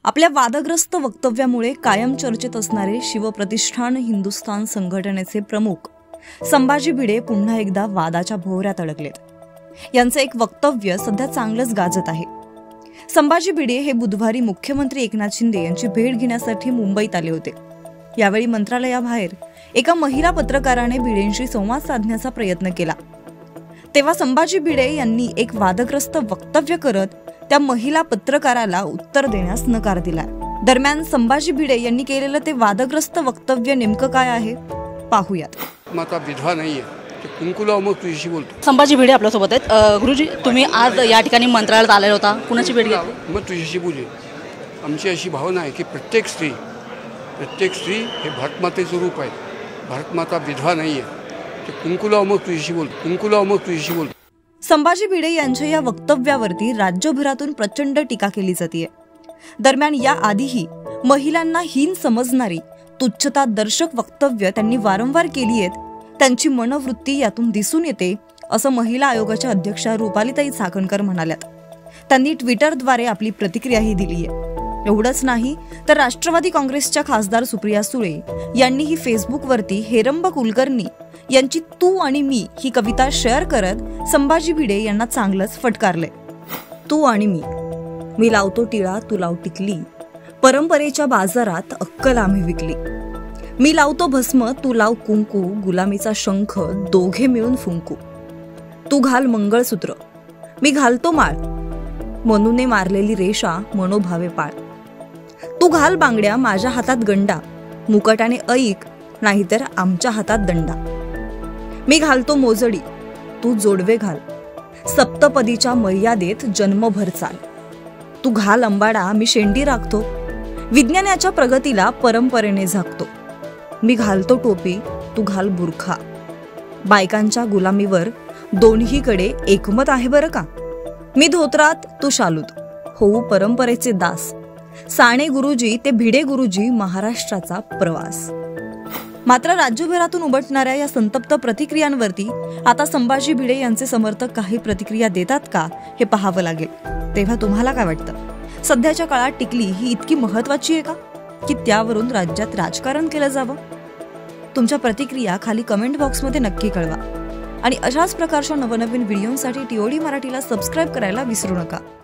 आपल्या वादग्रस्त वक्तव्यामुळे कायम चर्चेत असणारे शिवप्रतिष्ठान हिंदुस्थान संघटनेचे प्रमुख संभाजी भिडे पुन्हा एकदा वादाच्या भोवऱ्यात अडकलेत. यांचं एक वक्तव्य सध्या चांगलंच गाजत आहे. संभाजी भिडे हे बुधवारी मुख्यमंत्री एकनाथ शिंदे यांची भेट घेण्यासाठी मुंबईत आले होते. यावेळी मंत्रालयाबाहेर एका महिला पत्रकाराने भिडेंशी संवाद साधण्याचा प्रयत्न केला. तेव्हा संभाजी भिडे यांनी एक वादग्रस्त वक्तव्य करत त्या महिला पत्रकाराला उत्तर देण्यास नकार दिला. दरम्यान संभाजी भिडे यांनी केलेलं ते वादग्रस्त वक्तव्य नेमकं काय आहे पाहूयात. माता विधवा नाहीये, कुंकुला मग तुझ्याशी बोलतो. संभाजी भिडे आपल्या सोबत आहेत. गुरुजी, तुम्ही आज या ठिकाणी मंत्रालयात आलेला होता, कुणाची भेट घेतली? मग तुझ्याशी बोले. आमची अशी भावना आहे की प्रत्येक स्त्री हे भारतमातेचं रूप आहे. भारतमाता विधवा नाहीये, कुंकुला मग तुझ्याशी बोलतो. संभाजी भिडे यांच्या या वक्तव्यावरती राज्यभरातून प्रचंड टीका केली जाते. दरम्यान या आधीही महिलांना हीन समजणारी तुच्छता दर्शक वक्तव्य त्यांनी वारंवार केली आहेत. त्यांची मनोवृत्ती यातून दिसून येते असं महिला आयोगाच्या अध्यक्षा रुपालीताई चाकणकर म्हणाल्यात. त्यांनी ट्विटरद्वारे आपली प्रतिक्रियाही दिली आहे. एवढंच नाही तर राष्ट्रवादी काँग्रेसच्या खासदार सुप्रिया सुळे यांनीही फेसबुकवरती हेरंब कुलकर्णी यांची तू आणि मी ही कविता शेअर करत संभाजी भिडे यांना चांगलंच फटकारलंय. तू आणि मी लावतो टिळा तू लाव टिकली, परंपरेच्या बाजारात अक्कल आम्ही विकली. मी लावतो भस्म तू लाव कुंकू, गुलामीचा शंख दोघे मिळून फुंकू. तू घाल मंगळसूत्र मी घालतो माळ, मनूने मारलेली रेषा मनोभावे पाळ. तू घाल बांगड्या माझ्या हातात गंडा, मुकटाने ऐक नाहीतर आमच्या हातात दंडा. मी घालतो मोजडी तू जोडवे घाल, सप्तपदीच्या मर्यादेत जन्मभर चाल. तू घाल अंबाडा मी शेंडी राखतो, विज्ञानाच्या प्रगतीला परंपरेने झाकतो. मी घालतो टोपी तू घाल बुरखा, बायकांच्या गुलामीवर दोन्हीकडे एकमत आहे बरं का. मी धोत्रात तू शालूत होऊ परंपरेचे दास, साणे गुरुजी ते भिडे गुरुजी महाराष्ट्राचा प्रवास. मात्र राज्यभरातून उमटणाऱ्या या संतप्त प्रतिक्रियांवरती आता संभाजी भिडे यांचे समर्थक काही प्रतिक्रिया देतात का हे पाहावं लागेल. तेव्हा तुम्हाला काय वाटतं? सध्याच्या काळात टिकली ही इतकी महत्वाची आहे का की त्यावरून राज्यात राजकारण केलं जावं? तुमच्या प्रतिक्रिया खाली कमेंट बॉक्समध्ये नक्की कळवा आणि अशाच प्रकारच्या नवनवीन व्हिडिओंसाठी टीओडी मराठीला सबस्क्राईब करायला विसरू नका.